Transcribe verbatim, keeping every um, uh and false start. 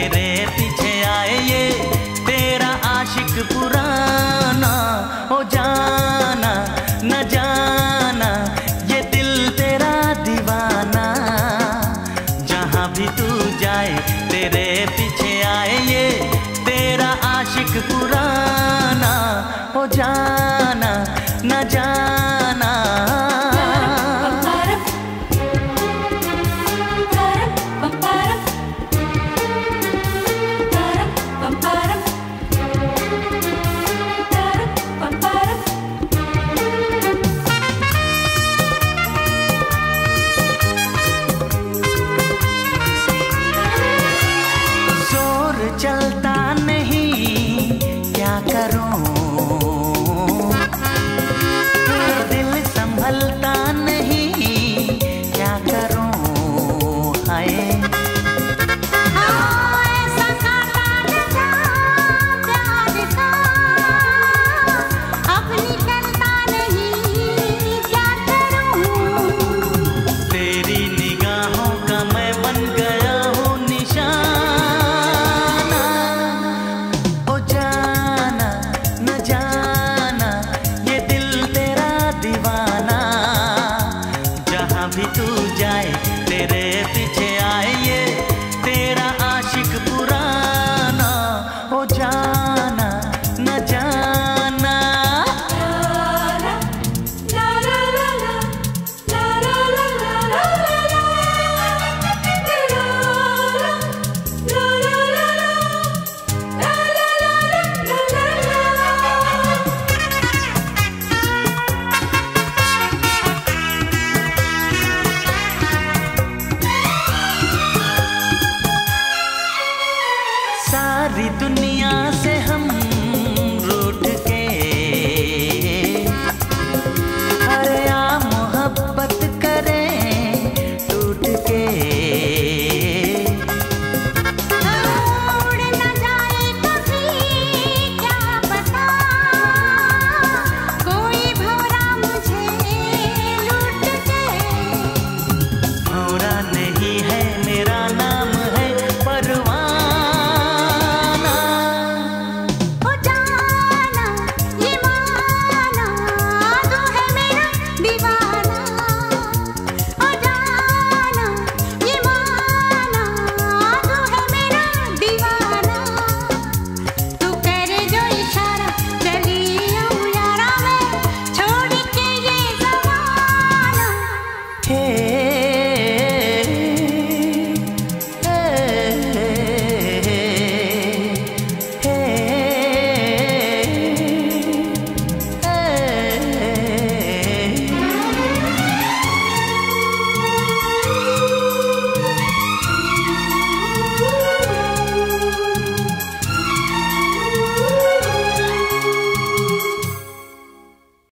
तेरे पीछे आए ये तेरा आशिक पुराना। हो जाना न जाना ये दिल तेरा दीवाना, जहाँ भी तू जाए तेरे पीछे आए ये तेरा आशिक पुराना। हो जाना न जाना। चलता नहीं क्या करूं, दिल संभलता नहीं क्या करूं। हाय तेरी निगाहों का मैं बन गया हूँ निशान। भी तू जाए तेरे पीछे आए ये तेरा आशिक पुराना। हो जाना न जाना। सारी दुनिया से